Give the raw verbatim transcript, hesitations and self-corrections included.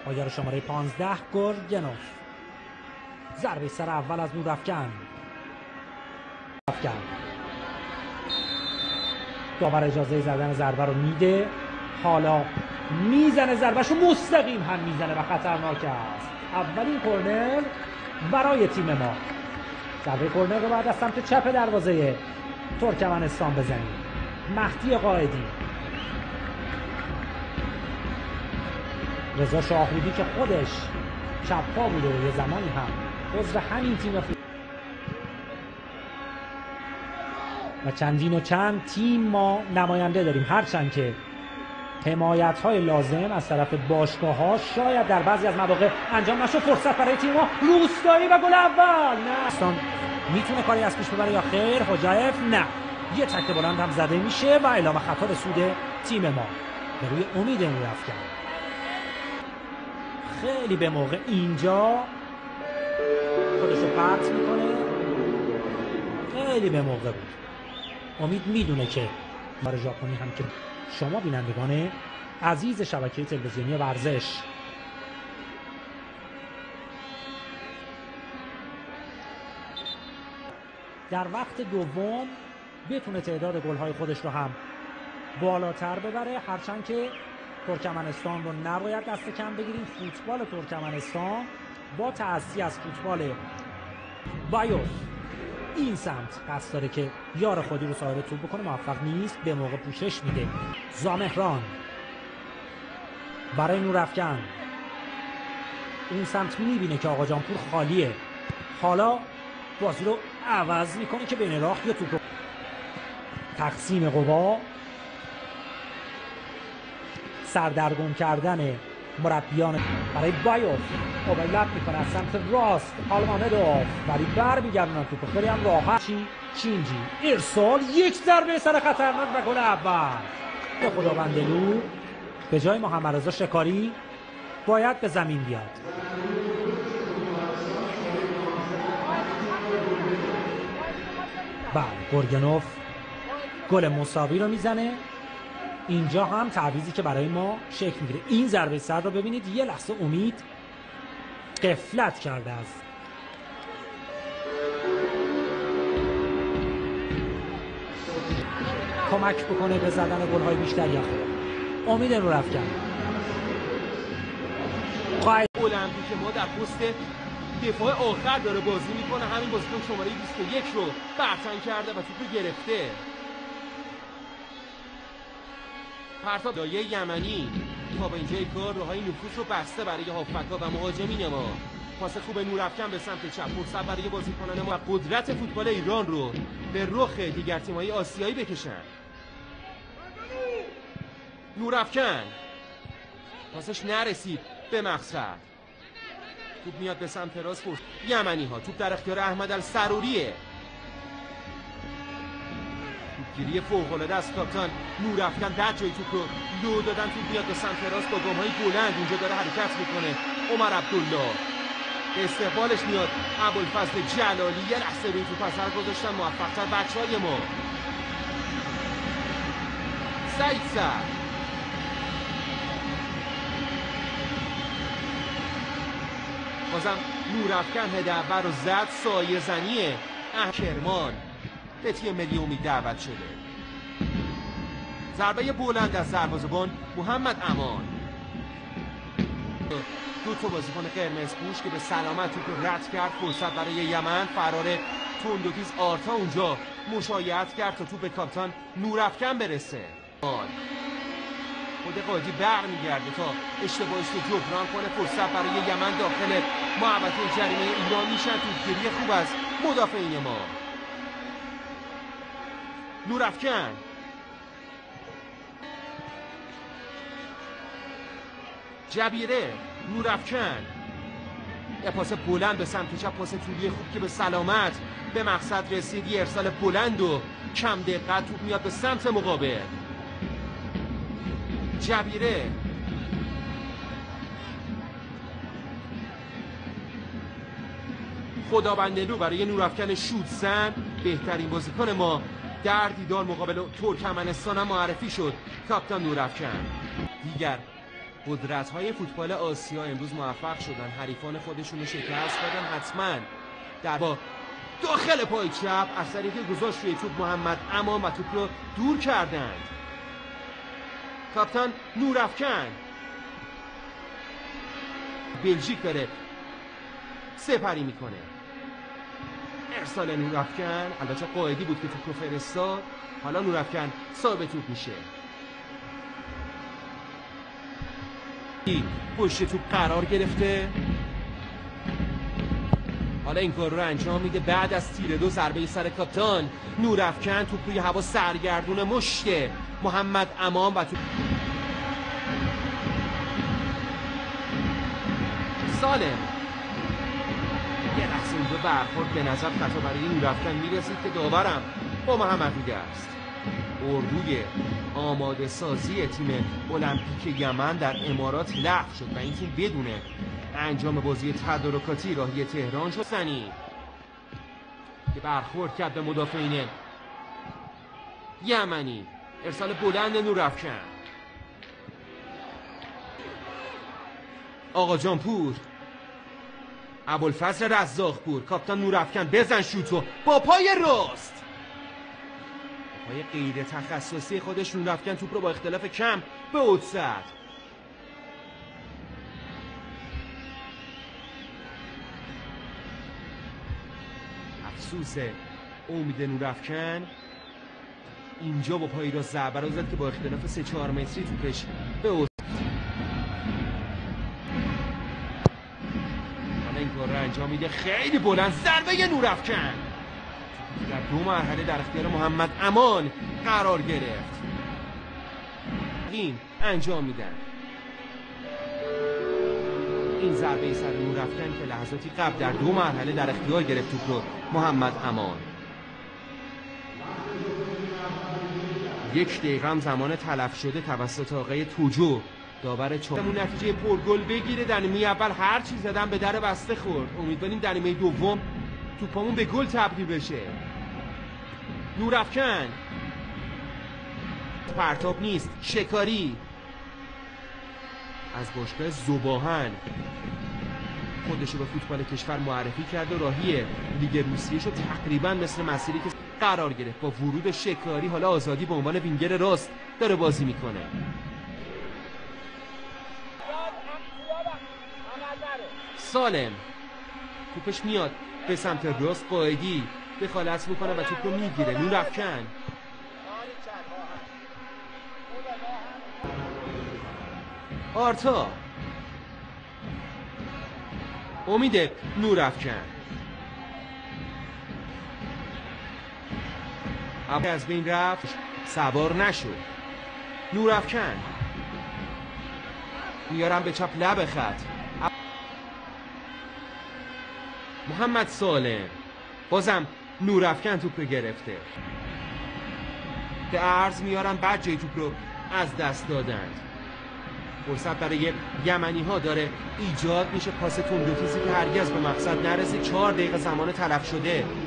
پایدار شماره پانزده گورگنوف. ضربه سر اول از نورافکن. داور اجازه زدن ضربه رو میده. حالا میزنه ضربهشو مستقیم هم میزنه و خطرناک است. اولین کورنر برای تیم ما. ضربه کورنر رو بعد از سمت چپ دروازه ترکمنستان بزنیم. مهدی قائدی. رضا شاهرودی که خودش چپ پا بوده و یه زمانی هم عضو همین تیم فوتبال و چندین و چند تیم ما نماینده داریم، هرچند که حمایت های لازم از طرف باشگاه ها شاید در بعضی از مواقع انجام نشد. فرصت برای تیم ما. روستایی و گل اول. نه استان میتونه کاری از پیش ببره یا خیر؟ حجایف نه. یه تکل بلند هم زده میشه و اعلام خطا به سود تیم ما به روی امید نورافکن. خیلی به موقع اینجا خودشو پرت میکنه. خیلی به موقع بود. امید میدونه که برای ژاپنی هم که شما بینندگان عزیز شبکه تلویزیونی ورزش در وقت دوم بتونه تعداد گل‌های خودش رو هم بالاتر ببره، هرچند که ترکمنستان رو نباید دست کم بگیریم. فوتبال ترکمنستان با تعصی از فوتبال بایوس این سمت قصد داره که یار خودی رو صاحب توپ بکنه، موفق نیست. به موقع پوشش میده زامهران برای نورافکن. اون سمت میبینه که آقا جانپور خالیه. حالا بازی رو عوض میکنه که بین راه یا توپ. تقسیم قوا، سردرگم کردن مربیان برای بایوف. اوورلپ میکنه از سمت راست آلمامدوف ولی بر میگردونن توپ خیلی هم راحت. چی چینجی ارسال، یک ضربه سر خطرناک و گل اول. خداوندلو به جای محمد رضا شکاری باید به زمین بیاد. بله گورگنوف گل مساوی رو میزنه. اینجا هم تعویضی که برای ما شکل میگیره. این ضربه سر رو ببینید، یه لحظه امید غفلت کرده است. کمک بکنه به زدن گل‌های بیشتر یا خیر. امید نورافکن. قائد المپیک ما در پست دفاع آخر داره بازی میکنه. همین بازیکن شماره بیست و یک رو برتن کرده و توپ گرفته. پرتاب دایه یمنی تا به اینجای کار راههای نفوذ رو بسته برای هافبک‌ها و مهاجمین ما. پاس خوب نورافکن به سمت چپ، فرصت برای بازیکنان ما قدرت فوتبال ایران رو به رخ دیگر تیم‌های آسیایی بکشن. نورافکن پاسش نرسید به مقصد. توپ میاد به سمت راست. فرصت یمنی ها. توپ در اختیار احمد السروریه. گیری فوق‌العاده از کاپیتان نورافکن در جای توپ رو لو دادن. توپ میاد به سمت راست با گام‌های بلند. اینجا داره حرکت میکنه عمر عبدالله. به استقبالش میاد ابوالفضل جلالی. یه لحظه روی توپ اثر گذاشتن موفق‌تر بچه‌های ما. سعید سر بازم نورافکن هده اول رو زد. سایه زنیه کرمان به تیم ملی امید دعوت شده. ضربه بلند از دروازه‌بان محمد امان. دو تا بازیکن قرمز پوش که به سلامت توپ رد کرد. فرصت برای یمن. فرار تندوتیز آرتا اونجا مشایعت کرد تا توپ به کاپیتان نورافکن برسه. خود قاضی بر میگرده تا اشتباهش رو جبران کنه. فرصت برای یمن داخل محوطه جریمه ایران میشن. توپگیری خوب از مدافعین ما. نورافکن جبیره. نورافکن یه پاس بلند به سمت چپ، پاس طولی خوب که به سلامت به مقصد رسید. یه ارسال بلند و کم دقت. توپ میاد به سمت مقابل. جبیره خداوندلو برای نورافکن شوتزن. بهترین بازیکن ما در دیدار مقابل ترکمنستان هم معرفی شد کاپیتان نورافکن. دیگر قدرت‌های فوتبال آسیا امروز موفق شدن حریفان خودشون رو شکست بدن. حتما در با داخل پای چپ اثری که گذاشت روی توپ محمد امان و توپ رو دور کردند. کاپیتان نورافکن بلژیک داره سپری میکنه. ارسال نورافکن، البته قائدی بود که توپ رو فرستاد. حالا نورافکن صاحب توپ میشه. پشت توپ قرار گرفته. حالا این کار رو انجام میده. بعد از تیر دو ضربه سر کاپیتان نورافکن توپ روی هوا سرگردون مشت محمد امان و توپ سالم. یه لحظه اونجا برخورد به نظر خطا برای نورافکن میرسید که داورم با محمد دیده است. اردوی آماده سازی تیم المپیک یمن در امارات لغو شد و این تیم بدون انجام بازی تدارکاتی راهی تهران شد. سنی که برخورد کرد به مدافعین یمنی. ارسال بلند نورافکن. آقا جان پور، ابوالفضل رزاقپور، کاپیتان نورافکن بزن شوتو با پای راست. پای غیر تخصصی خودش نورافکن توپ رو با اختلاف کم به اوت زد. افسوس امید نورافکن اینجا با پای راست ضربه رو زد که با اختلاف سه چهار متری توپش به اوت. حالا این کار رو انجام میده. خیلی بلند ضربه نورافکن در دو مرحله در اختیار محمد امان قرار گرفت. این انجام میدن. این ضربه سر نورافکن که لحظاتی قبل در دو مرحله در اختیار گرفت توپ رو محمد امان. یک دقیقه هم زمان تلف شده توسط آقای توجو داور چهارم نتیجه پرگل بگیره. در نیمه اول هر چی زدن به در بسته خورد. امیدواریم در نیمه دوم توپمون به گل تبدیل بشه. نورافکن پرتاب نیست، شکاری از باشگاه ذوباهن خودشو به فوتبال کشور معرفی کرد و راهی لیگ روسیه شد. تقریبا مثل مسیری که قرار گرفت. با ورود شکاری حالا آزادی به عنوان وینگر راست داره بازی میکنه. سالم توپش میاد به سمت راست. قائدی دخالت میکنه و توپ رو میگیره. نورافکن آرتا امید نورافکن از بین رفت، سوار نشد. نورافکن میارم به چپ لب خط. محمد سالم بازم نورافکن توپ رو گرفته. به عرض میارن بعد جای توپ رو از دست دادند. فرصت برای یمنی ها داره ایجاد میشه. پاس تندوتیزی که هرگز به مقصد نرسید. چهار دقیقه زمان تلف شده